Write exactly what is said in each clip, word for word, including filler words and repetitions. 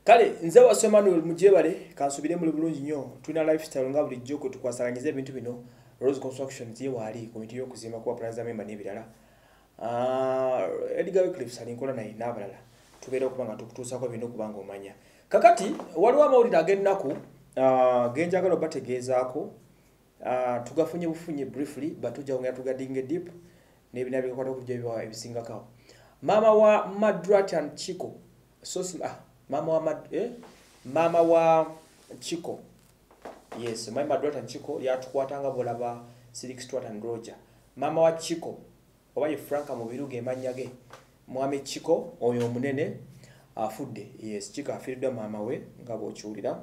Kale nze waswe Manuel Mujebale kansubire mu bulungi nnyo tuna lifestyle nga bulijjo ko tukwasaganyiza ebintu bino Rose Construction ziye wali komiti y'okuzimba kwa plaza member n'ebirala ah Edgar Cliffs ali nkola naye n'abalala tubeera okubanga tukutuusako bino kubanga omanya kakati waliwo amawulire ag'ennaku ah genjagala bategeezaako ah tugafunye bufunye briefly batujja ngera tugadinge deep n'ebina bikakwata ku byo ebisingako mama wa Madrat and Chico so ah Mama wa Mad eh mama wa Chico. Yes, my Madrat and Chico ya tukwatanga bolaba Silk Stuart and Roger. Mama wa Chico oba ye Franka mubiruge manyage. Mwami Chico oyo munene afudde. Yes, Chico afirida mama we ngabo chuulira.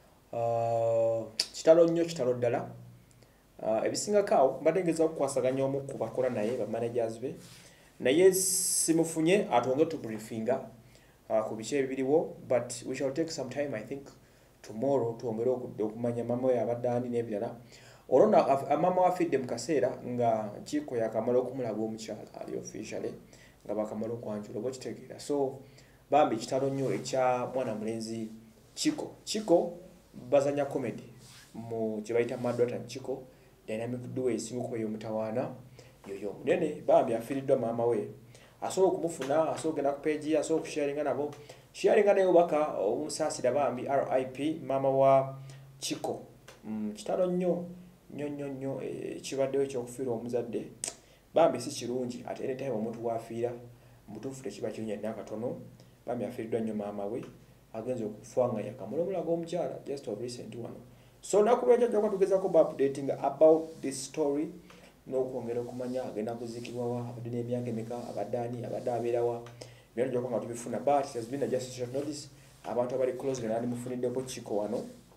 Uh kitalo nnyo kitalo ddala. Uh ebisinga kawo mbadengeza okukwasaganya omu ku bakola naye ba managers be. Naye simufunye atonge tu briefinga. Uh, kubiche bibiriwo but we shall take some time I think tomorrow tuongere okumanya mama we abadani n'ebirala olona mama wa fidde mukasera nga Chico yakamala okumulaga omukyala ali officially nga bakamala okwanjula bo kitegeera so bambi kitalo nnyo ekya mwana mulenzi Chico Chico bazanya comedy mu kibaita Madrat and Chico dynamic duo esingo ko yomutawana yoyo munene bambi afiridwa mama we aso kumufuna aso gena ku page aso ku sharinga nabo sharinga nayo baka omusasira bambi R I P mama wa Chico mm, kitalo nnyo nnyo nnyo nnyo e, kibaddeyo kyokufira omuzadde bambi si kirungi ate ene time omuntu wafiira mutufu tekiba kinya nakatono bambi afiridwa nnyo mama we agenze okufanga yakamula mulago omukyala just of recent one so nakubeja joko tugeza ko updating about this story no kwongera okumanya agenda kuzikirwa wa abadde emyaka emeka abadani abadaberawa byo njoko nga tubifuna but it has been a just short notice abantu abali close na mufunide ko Chico wano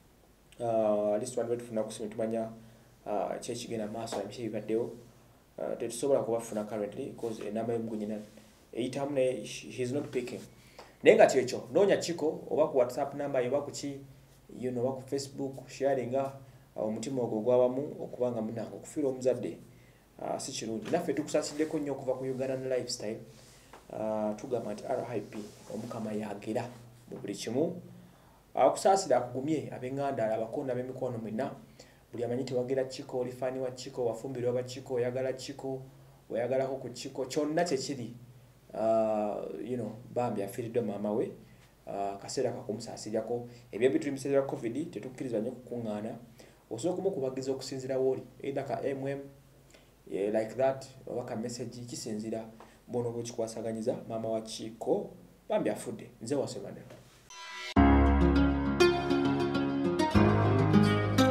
uh at least one way tufuna kusima tumanya uh chechi gena maso ya bishe baddeo uh tetusobola kubafuna currently because enamba y'omugunyina eitamne he is not picking nenga checho nonya Chico oba ku WhatsApp number yoba ku chi you know ku Facebook sharinga omutima ogwo gwabamu okubanga munango kufira omuzadde uh, si kirungi naffe tukusasiddeko nnyo okuva ku Uganda lifestyle uh, tugamba nti R I P omukama yagera mu buli kimu akusasira uh, akugumye abenganda abakonda b'emikono mwena buli amanyiti wagera Chico olifani wa Chico wafumbirwa ba Chico oyagala Chico oyagalako ku Chico kyonna kye kiri uh, you know bambi afiridde mama we uh, kaseera kakumusaasiryako ebyo bitu biseera covid tetukkirizwa nnyo kukungana osobola kumukubagiza okusinzira woli either ka M M yeah, like that oba ka message kisinzira bono bwe kikwasaganyiza mama wa Chico bambi afudde nze wasemana